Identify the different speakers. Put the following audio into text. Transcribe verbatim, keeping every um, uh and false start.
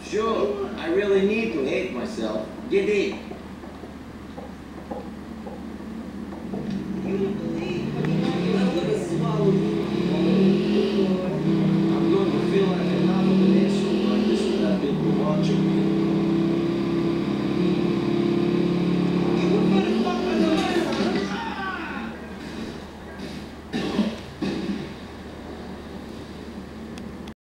Speaker 1: Sure, I really need to hate myself. Get in.